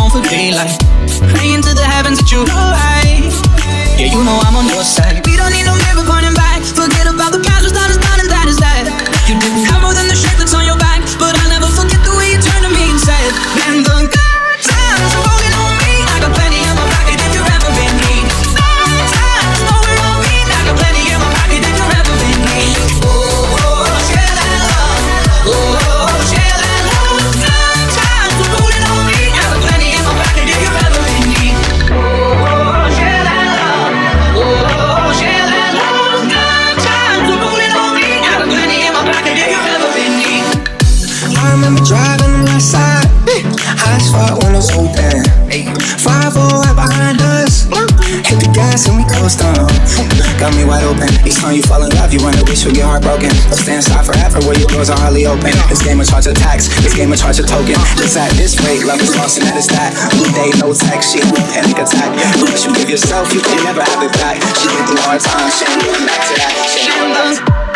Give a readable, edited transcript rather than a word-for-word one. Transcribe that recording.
on for daylight, praying to the heavens that you're alright. Yeah, you know I'm on your side. We don't need no mirror pointing back. Forget about the past, what's done is done and that is that. You didn't have more than the shirt that's on your back, but I'll never forget the way you turned to me and said, when the good times are rolling on me, I got plenty in my pocket if you've ever been me. Bad times rolling on me, I got plenty in my pocket if you've ever been me. Oh, share that love. Oh, share that love. Good times are rolling on me, I got plenty in my pocket if you've ever been me. Oh, share that love. Oh, share that love. Good times are rolling on me, I got plenty in my pocket if you've ever been me. I remember driving on the west side, high spot windows open, 5-4 right behind us. Hit the gas and we coast on. Got me wide open. Each time you fall in love, you wanna wish you'll get heartbroken. Stay inside forever where your doors are hardly open. This game of charge of tax, this game of charge of token. It's at this rate, love is lost and that is that. Blue day, no text, she ain't panic attack. What you give yourself, you can never have it back. She went through hard times, she ain't going back to that.